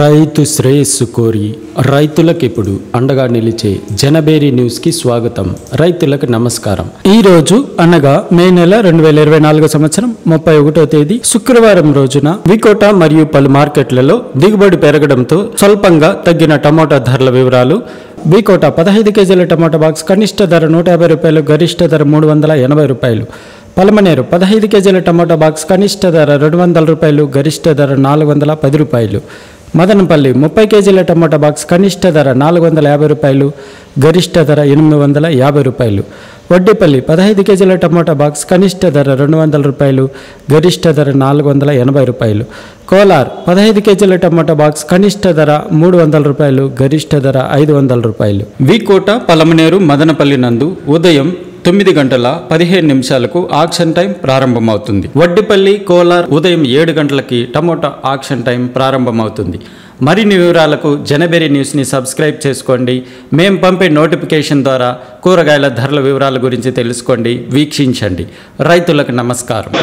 రైతు శ్రేయస్సు కోరి రైతులకు ఇప్పుడు అండగా నిలిచే జనబేరి న్యూస్ కి స్వాగతం. రైతులకు నమస్కారం. ఈ రోజు అనగా మే నెల 2024 సంవత్సరం 31వ తేదీ శుక్రవారం రోజున వికోట మరియు పలు మార్కెట్లలో దిగుబడి పెరగడంతో స్వల్పంగా తగ్గిన టమోటా ధరల వివరాలు. వికోట 15 కేజీల టమోటా బాక్స్ కనిష్ట ధర 150 రూపాయలు, గరిష్ట ధర 380 రూపాయలు. పలమనేరు 15 కేజీల టమోటా బాక్స్ కనిష్ట ధర 200 రూపాయలు, గరిష్ట ధర 410 రూపాయలు. మదనపల్లి 30 కేజీల టమోటా బాక్స్ కనిష్ట ధర 450 రూపాయలు, గరిష్ట ధర 850 రూపాయలు. వడ్డేపల్లి 15 కేజీల టమోటా బాక్స్ కనిష్ట ధర 200 రూపాయలు, గరిష్ట ధర 480 రూపాయలు. కోలార్ 15 కేజీల టమోటా బాక్స్ కనిష్ట ధర 300 రూపాయలు, గరిష్ట ధర 500 రూపాయలు. వికోట, పలమనేరు, మదనపల్లి నందు ఉదయం 9 గంటల 15 నిమిషాలకు ఆక్షన్ టైం ప్రారంభమవుతుంది. వడ్డిపల్లి, కోలార్ ఉదయం 7 గంటలకి టమోటా ఆక్షన్ టైం ప్రారంభమవుతుంది. మరిన్ని వివరాలకు జనబేరి న్యూస్ని సబ్స్క్రైబ్ చేసుకోండి. మేము పంపే నోటిఫికేషన్ ద్వారా కూరగాయల ధరల వివరాల గురించి తెలుసుకోండి, వీక్షించండి. రైతులకు నమస్కారం.